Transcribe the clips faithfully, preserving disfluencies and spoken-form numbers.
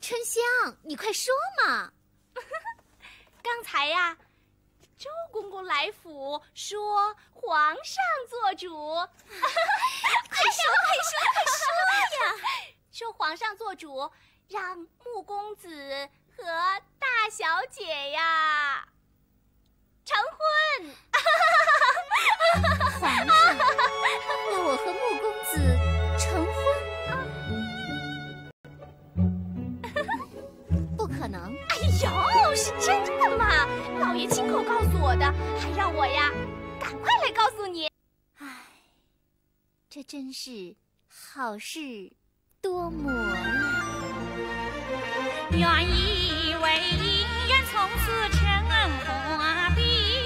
春香，你快说嘛！ 刚才呀，周公公来府说皇上做主，快说快说快说呀！ 说皇上做主，让穆公子和大小姐呀成婚。 皇上要我和穆公子成婚？不可能！ 哎呦，是真的吗？老爷亲口告诉我的，还让我呀赶快来告诉你。 唉，这真是好事多磨呀！ 愿以为姻缘从此成花冰，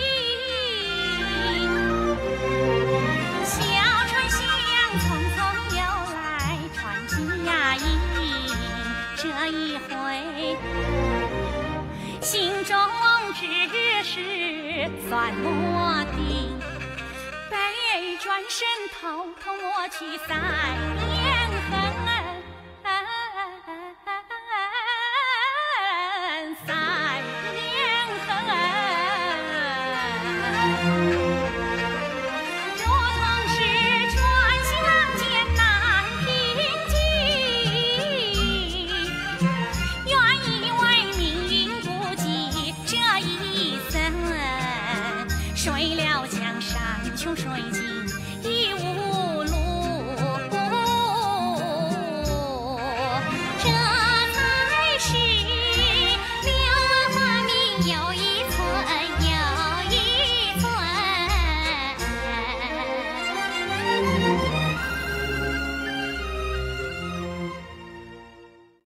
小船相匆匆又来船佳音。这一回心中之事算落定，被转身偷偷抹去腮